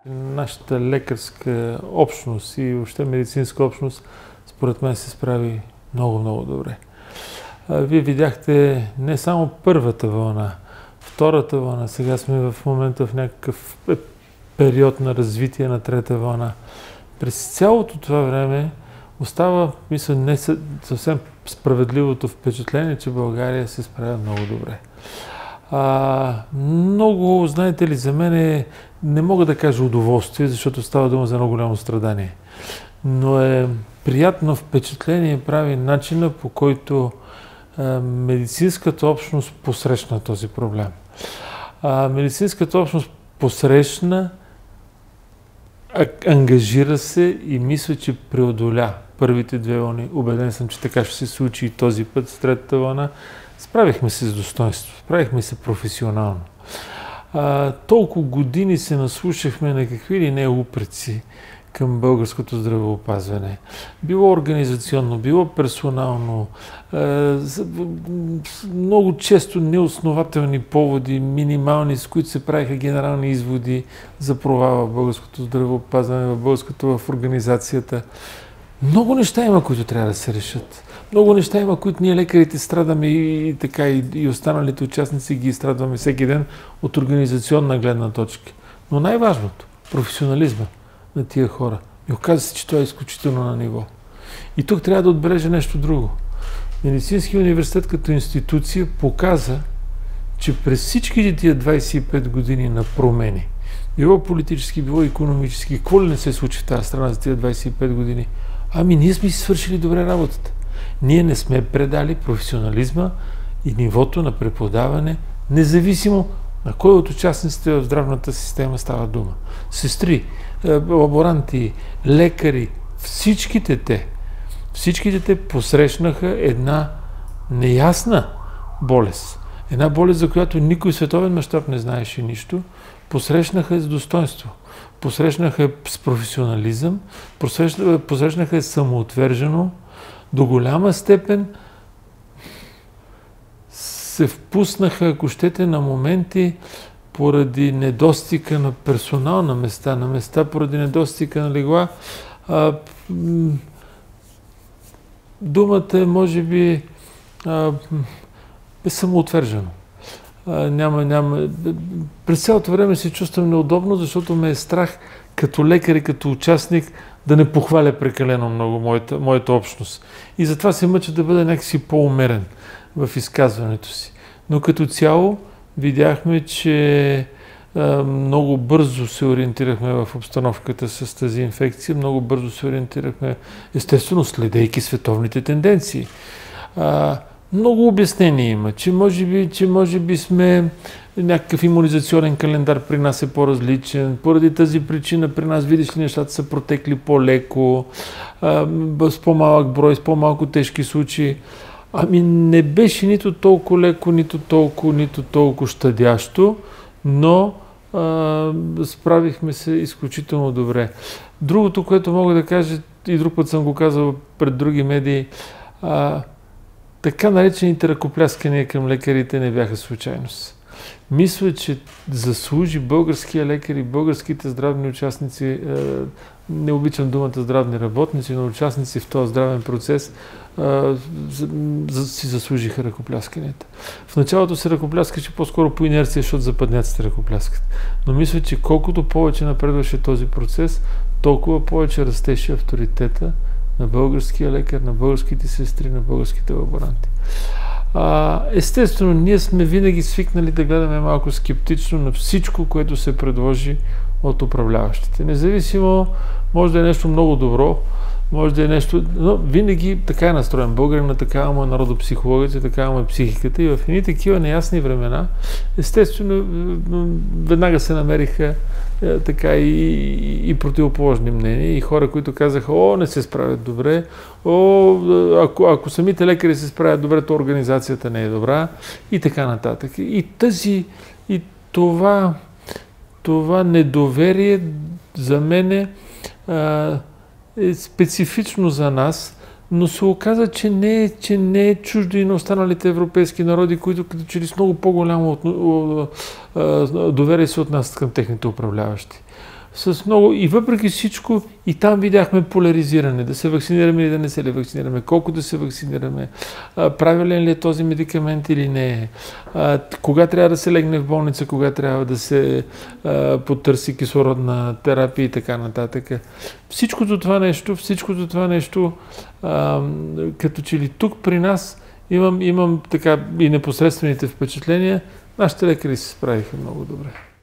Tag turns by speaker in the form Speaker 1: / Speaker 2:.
Speaker 1: Нашата лекарска общност и въобще медицинска общност, според мен, се справи много добре. Вие видяхте не само първата вълна, втората вълна, сега сме в момента в някакъв период на развитие на трета вълна. През цялото това време остава, мисля, не съвсем справедливото впечатление, че България се справя много добре. Много, знаете ли, за мен не мога да кажа удоволствие, защото става дума за едно голямо страдание. Но е приятно впечатление прави начина, по който медицинската общност посрещна този проблем. Медицинската общност посрещна, ангажира се и мисля, че преодоля първите две вълни. Убеден съм, че така ще се случи и този път с третата вълна. Справихме се с достоинство, справихме се професионално. Толкова години се наслушахме на какви ли не упреци към българското здравеопазване. Било организационно, било персонално, много често неоснователни поводи, минимални, с които се правиха генерални изводи за провала в българското здравеопазване, в организацията. Много неща има, които трябва да се решат. Много неща има, които ние лекарите страдаме и останалите участници ги страдваме всеки ден от организационна гледна точка. Но най-важното – професионализма на тия хора. И оказа се, че това е изключително на ниво. И тук трябва да отбележа нещо друго. Медицинския университет като институция показа, че през всичките тия 25 години на промени, било политически, било икономически, какво ли не се случи в тази страна за тия 25 години? Ние сме си свършили добре работата. Ние не сме предали професионализма и нивото на преподаване, независимо на кой от участниците в здравната система става дума. Сестри, лаборанти, лекари, всичките те посрещнаха една неясна болест. Една болест, за която никой световен мащаб не знаеше нищо, посрещнаха с достоинство. Посрещнаха с професионализъм, посрещнаха самоотвержено, до голяма степен се впуснаха, ако щете, на моменти поради недостига на персонал на места поради недостига на легла. Думата е, може би, е самоотвержено. През цялото време се чувствам неудобно, защото ме е страх като лекар и като участник да не похваля прекалено много моята общност. И затова се мъча да бъда някакси по-умерен в изказването си. Но като цяло видяхме, че много бързо се ориентирахме в обстановката с тази инфекция, много бързо се ориентирахме, естествено, следейки световните тенденции. Много обяснения има, че може би сме някакъв имунизационен календар при нас е по-различен. Поради тази причина при нас, видиш ли, нещата са протекли по-леко, с по-малък брой, с по-малко тежки случаи. Не беше нито толкова леко, нито толкова щадящо, но справихме се изключително добре. Другото, което мога да кажа, и друг път съм го казал пред други медии, така наречените ръкопляскания към лекарите не бяха случайност. Мисля, че заслужи българския лекар и българските здравни участници, не обичам думата здравни работници, но участници в този здравен процес, си заслужиха ръкоплясканията. В началото се ръкопляскаше по-скоро по инерция, защото западняците ръкопляскат. Но мисля, че колкото повече напредваше този процес, толкова повече растеше авторитета на българския лекар, на българските сестри, на българските лаборанти. Естествено, ние сме винаги свикнали да гледаме малко скептично на всичко, което се предложи от управляващите. Независимо, може да е нещо много добро, може да е нещо, но винаги така е настроен българина, такава му е народопсихологията, такава му е психиката и в едни такива неясни времена, естествено, веднага се намериха така и противоположни мнения и хора, които казаха, не се справят добре, ако самите лекари се справят добре, то организацията не е добра и така нататък. И това недоверие за мен е специфично за нас, но се оказа, че не е чуждо и на останалите европейски народи, които като че ли с много по-голямо доверие се отнасят към техните управляващи. с много, и въпреки всичко, и там видяхме поляризиране, да се вакцинираме или да не се вакцинираме, колко да се вакцинираме, правилен ли е този медикамент или не е, кога трябва да се легне в болница, кога трябва да се потърси кислородна терапия и така нататък. Всичкото това нещо, като че ли тук при нас имам така и непосредствените впечатления, нашите лекари се справиха много добре.